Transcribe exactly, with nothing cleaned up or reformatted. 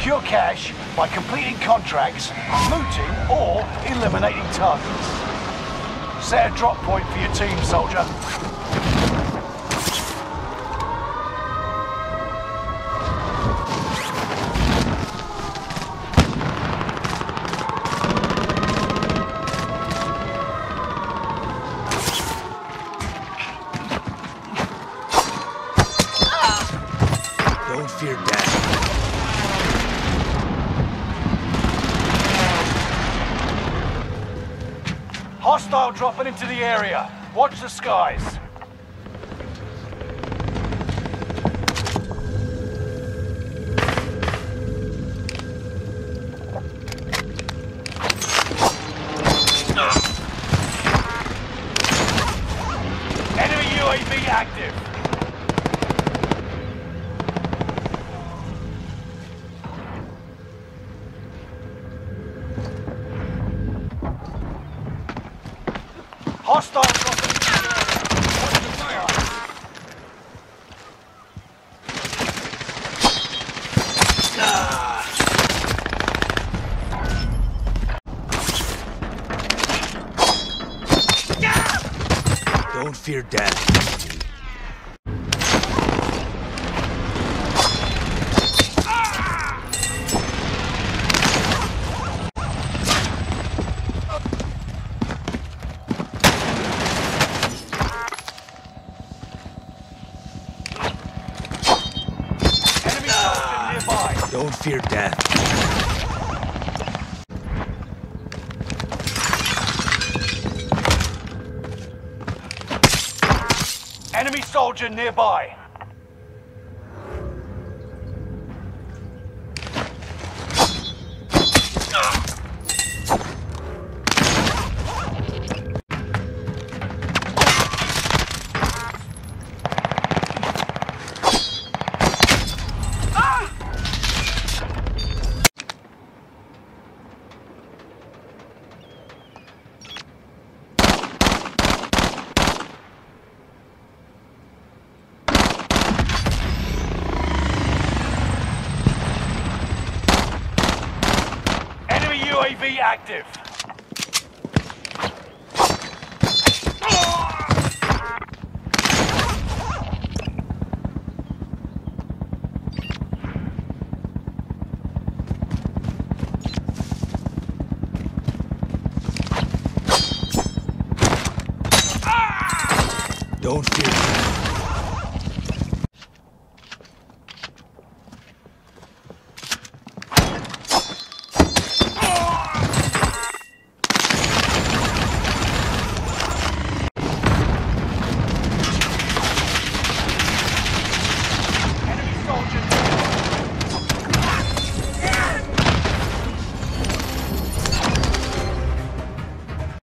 Secure cash by completing contracts, looting or eliminating targets. Set a drop point for your team, soldier. Don't fear death. Hostile dropping into the area. Watch the skies. Enemy U A V active. Hostile dropping into the area. Watch the skies. Don't fear death. Enemy soldier nearby. Don't fear death. Enemy soldier nearby. Enemy U A V active. Don't fear death.